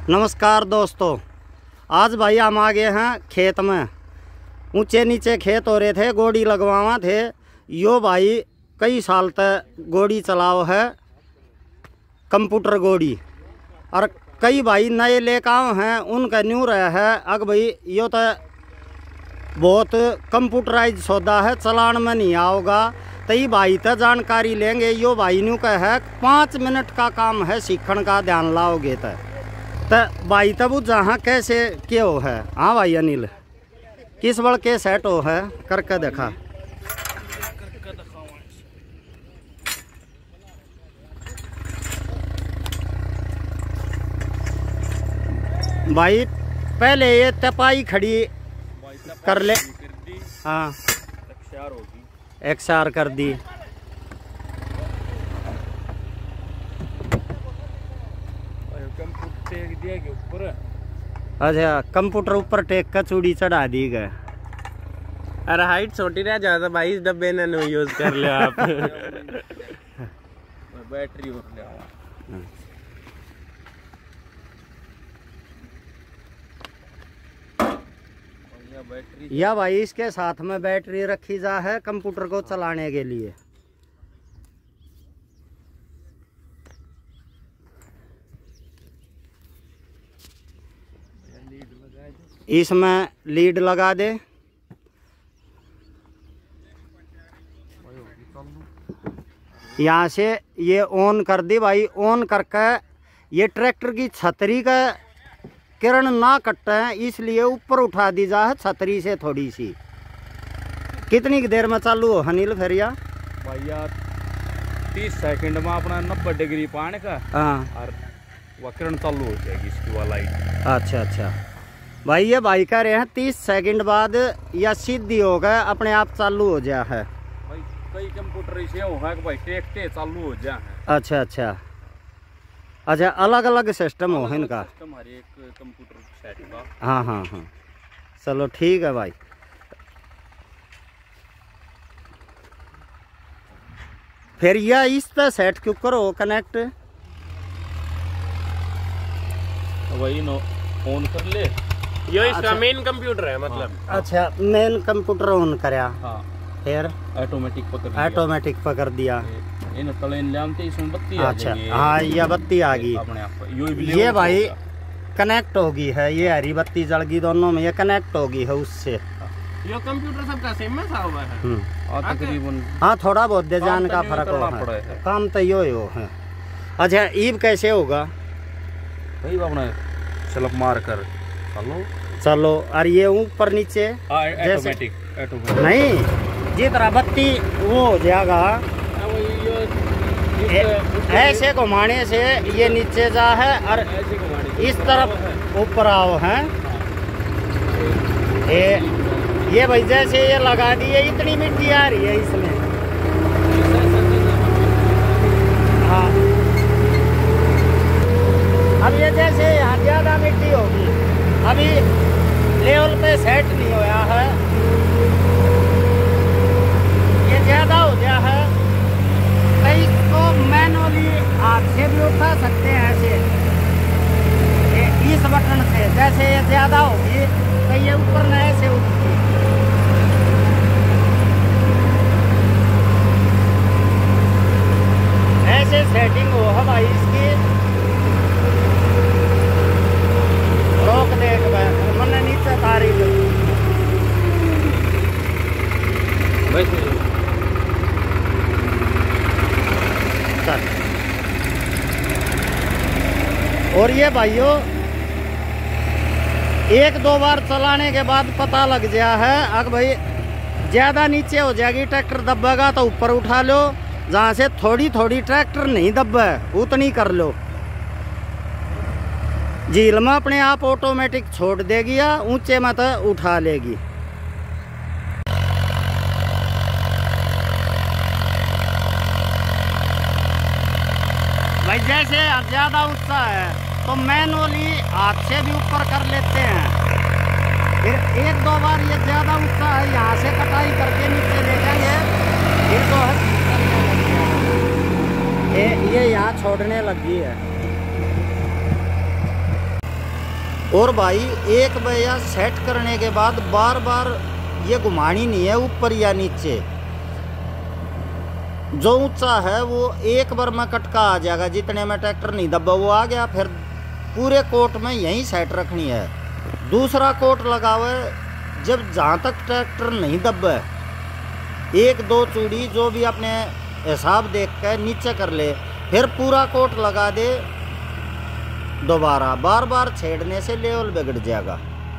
नमस्कार दोस्तों, आज भाई हम आ गए हैं खेत में। ऊंचे नीचे खेत हो रहे थे, गोड़ी लगवावा थे। यो भाई कई साल तक गोड़ी चलाओ है, कंप्यूटर गोड़ी। और कई भाई नए लेकर आओ हैं, उनका न्यू रहा है। अग भाई यो तो बहुत कंप्यूटराइज सौदा है, चलान में नहीं आओगा। तई भाई तो जानकारी लेंगे। यो भाई न्यू का है 5 मिनट का काम है, सीखण का ध्यान लाओगे तो भाई तब जहाँ कैसे क्या हो है। हाँ भाई अनिल, किस बड़ के सेट हो है करके देखा। भाई पहले ये तपाई खड़ी कर ले। हाँ, XR कर दी। अच्छा, कंप्यूटर ऊपर टेक का चूड़ी चढ़ा दी गए। अरे हाइट छोटी रह जाता भाई, इस डब्बे ने यूज कर ले आप। बैटरी हो या भाई इसके साथ में बैटरी रखी जा है कंप्यूटर को चलाने के लिए। इसमें लीड लगा दे। यहाँ से ये ऑन कर दी भाई। ऑन करके ये ट्रैक्टर की छतरी का किरण ना कटे हैं, इसलिए ऊपर उठा दी जा है छतरी से थोड़ी सी। कितनी देर में चालू हो अनिल फेरिया? भैया 30 सेकंड में अपना 90 डिग्री पाने का। हाँ, और वह किरण चालू हो जाएगी इसकी वाला लाइट। अच्छा अच्छा भाई, ये भाई कह रहे हैं 30 सेकंड बाद या सीधी हो गए अपने आप चालू हो जा है। भाई कई कंप्यूटर इसे होगा कि भाई टेकते चालू हो जा है। अच्छा अच्छा अच्छा, अलग अलग सिस्टम हो है इनका। हर एक कंप्यूटर सेट का। हाँ हाँ हाँ, चलो ठीक है भाई। फिर यह इस पे सेट क्यों करो कनेक्ट? वही नो ऑन कर ले। ये इसका मेन कंप्यूटर है मतलब। अच्छा, मेन कंप्यूटर ऑन करया। हाँ, फिर ऑटोमेटिक पकड़ दिया। इन तले इसमें बत्ती आ अच्छा, जाएगी। हाँ ये बत्ती आ गई। अपने आप ये भाई कनेक्ट होगी है, ये हरी बत्ती जल गई दोनों में, ये कनेक्ट होगी है उससे। ये कंप्यूटर सबका सेम में सा हुआ है तकरीबन। हाँ, थोड़ा बहुत डिजाइन का फर्क हो है, काम तो यो है। अच्छा, ईब कैसे होगा भाई? अपना स्लप मार कर चलो। और ये ऊपर नीचे ऑटोमेटिक नहीं, जितना बत्ती वो हो जाएगा। ऐसे घुमाने से ये नीचे जा है और इस तरफ ऊपर आओ है। ये भाई जैसे ये लगा दी है, इतनी मिट्टी आ रही है इसमें। हाँ, अब ये जैसे यहाँ ज्यादा मिट्टी होगी, अभी लेवल पे सेट नहीं होया है, ये ज्यादा हो गया है। कई इसको मैनुअली हाथ से भी उठा सकते हैं ऐसे, इस बटन से। जैसे ये ज्यादा होगी तो ये ऊपर न ऐसे उठती। ऐसे सेटिंग हो है भाई इसकी। रोक देख मैंने नीचे तारी और ये भाइयों 1-2 बार चलाने के बाद पता लग गया है। अगर भाई ज़्यादा नीचे हो जाएगी, ट्रैक्टर दबेगा तो ऊपर उठा लो। जहाँ से थोड़ी थोड़ी ट्रैक्टर नहीं दबे उतनी कर लो। झील में अपने आप ऑटोमेटिक छोड़ देगी या ऊंचे में तो उठा लेगी। भाई जैसे ज़्यादा ऊंचा है तो मैनुअली हाथ से भी ऊपर कर लेते हैं। फिर 1-2 बार ये ज़्यादा ऊंचा है, यहाँ से कटाई करके नीचे ले जाएंगे। फिर तो ये यहाँ छोड़ने लगी है। और भाई एक भैया सेट करने के बाद बार बार ये घुमानी नहीं है ऊपर या नीचे। जो ऊंचा है वो एक बार में कटका आ जाएगा, जितने में ट्रैक्टर नहीं दबा वो आ गया। फिर पूरे कोट में यहीं सेट रखनी है। दूसरा कोट लगावे जब जहाँ तक ट्रैक्टर नहीं दबे, एक दो चूड़ी जो भी अपने हिसाब देख कर नीचे कर ले, फिर पूरा कोट लगा दे दोबारा। बार बार छेड़ने से लेवल बिगड़ जाएगा।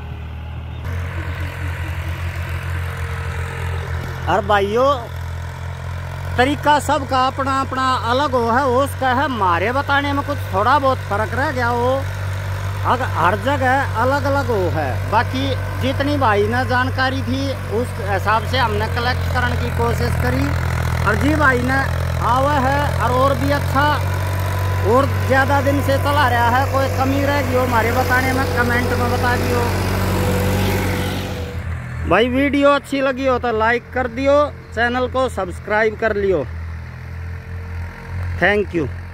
और भाइयों तरीका सबका अपना अपना अलग हो उसका है। हमारे बताने में कुछ थोड़ा बहुत फर्क रह गया हो, अगर हर जगह अलग अलग हो है। बाकी जितनी भाई ने जानकारी थी उस हिसाब से हमने कलेक्ट करने की कोशिश करी। और जी भाई ने आवा है और भी अच्छा और ज़्यादा दिन से चला रहा है, कोई कमी रह गई हो हमारे बताने में कमेंट में बता दियो। भाई वीडियो अच्छी लगी हो तो लाइक कर दियो, चैनल को सब्सक्राइब कर लियो। Thank you.